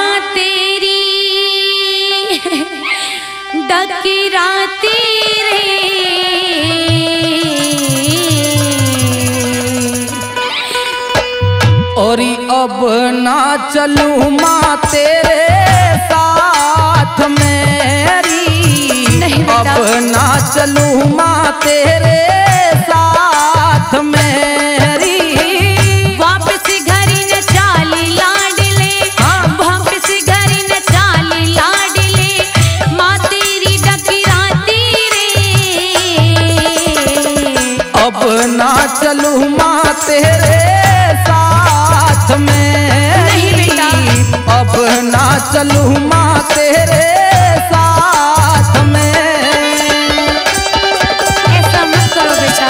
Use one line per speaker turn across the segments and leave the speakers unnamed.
तेरी डकराती रे,
और अब ना चलूं माँ तेरे साथ मेरी, अब ना चलूं माँ तेरे साथ मेरी।
वापस घरी न चाली लाडले, वापस घरी न चाली लाडले, माँ तेरी डकराती रे।
अब ना चलूं माँ तेरे साथ मेरी, अब ना चलूं माँ तेरे साथ में।
ऐसा मत करो बेटा।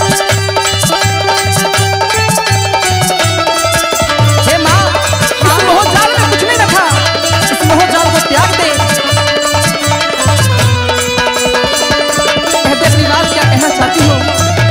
हे माँ, इस मोहजाल में कुछ नहीं रखा, इस मोहजाल को त्याग दे। कहते अपनी बात क्या कहना चाहती हो?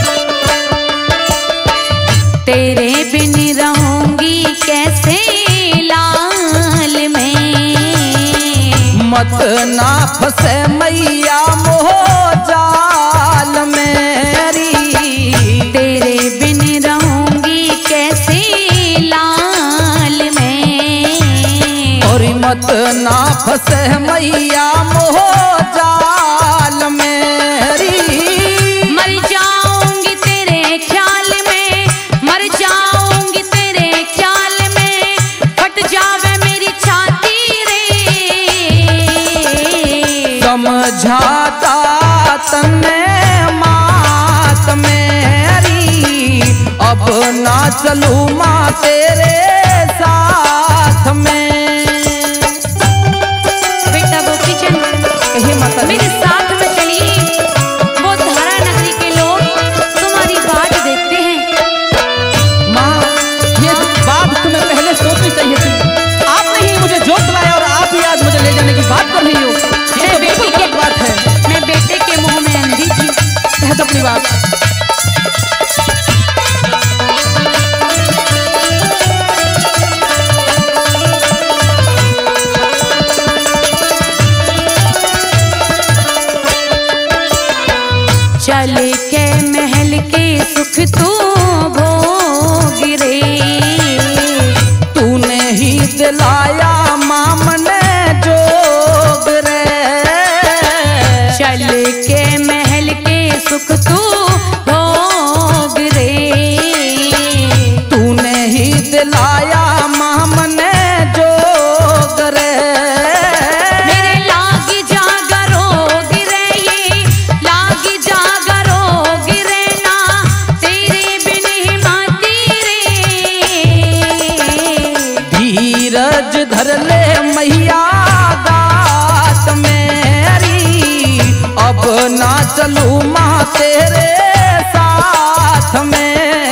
तेरे बिन रहूंगी कैसे लाल में,
मत ना फंसे मैया मोहजाल मेरी,
तेरे बिन रहूंगी कैसे लाल में,
और मत ना फंसे मैया मोहजाल मेरी।
मर जाऊंगी तेरे ख्याल में, मर जाऊंगी तेरे ख्याल में, फट जावे मेरी छाती रे।
समझाता तन्ने मात मेरी, अब ना चलूं माँ तेरे साथ में।
बेटा गोपी चंद,
कहिए माता
मेरे साथ में चलिए, वो धारा नगरी के लोग तुम्हारी बाट देखते हैं।
माँ, ये बात तुम्हें पहले सोचनी चाहिए थी। आपने ही मुझे जोत लाया और आप ही आज मुझे ले जाने की बात कर रही हो। ये तो बिल्कुल गलत बात है।
मैं बेटे के मुंह में अंधी थी।
कह दो अपनी बात।
चल के महल के सुख तू भोग रे,
तूने ही दिलाया मामने जोग रे।
चल के महल के सुख तू भोग रे,
तूने ही दिलाया मामने जोग रे।
मेरे लागी जागरोग रे, ये लागी जागरोग रे ना, तेरे बिन हिमाती रे।
धीरज धर ले मैया गात मेरी, अब ना चलूं माँ तेरे साथ में।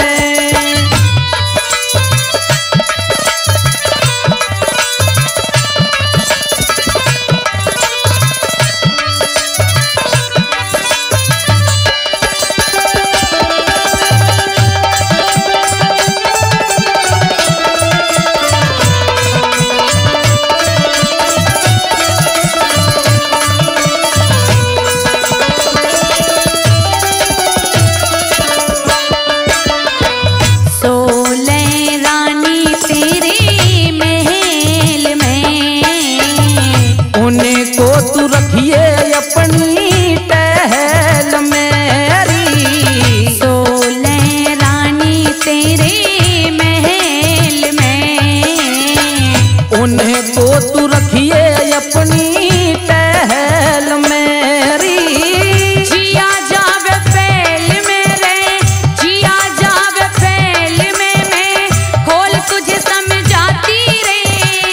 तू रखिए अपनी टहल मेरी,
सोलह रानी तेरे महल में,
उन्हें को तू रखिए अपनी टहल मेरी।
जिया जावे फैल मेरे, जिया जावे फैल में, मैं खोल तुझे समझाती रे।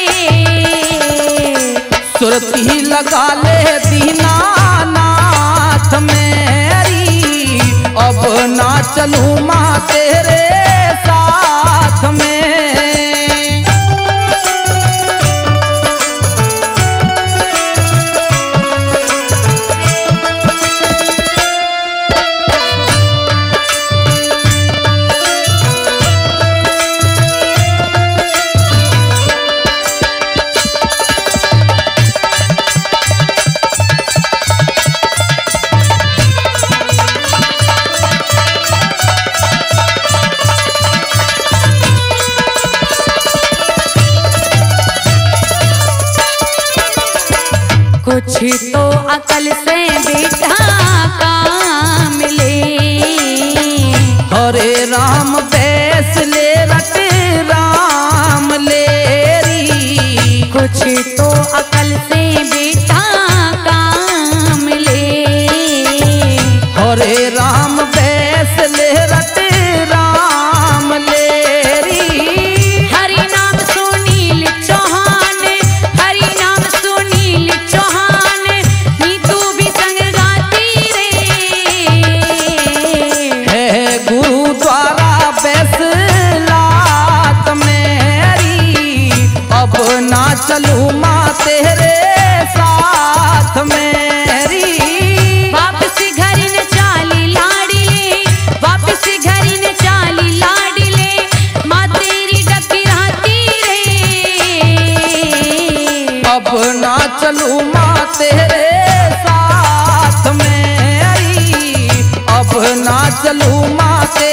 सुरती लगा ले दीनानाथ मेरी, अब ना चलूं माँ तेरे साथ में।
कुछ तो अकल से बेटा काम ले।
हरे राम बैस ले रट राम ले री।
कुछ तो अकल से बेटा काम ले।
हरे राम बैस ले रट राम ले री।
हरि नाम सुनील चौहान, हरि नाम सुनील चौहान, नीतू भी संग गाती रे।
है गुरुद्वारा बैसलात मेरी, अब ना चलूं माँ तेरे साथ मेरी।
वापस घर न चाली लाड़ी ले, वापस घर न चाली लाड़ी ले, माँ तेरी डकराती रे।
अब ना चलूं माँ तेरे साथ मेरी, अब ना चलूं माँ तेरे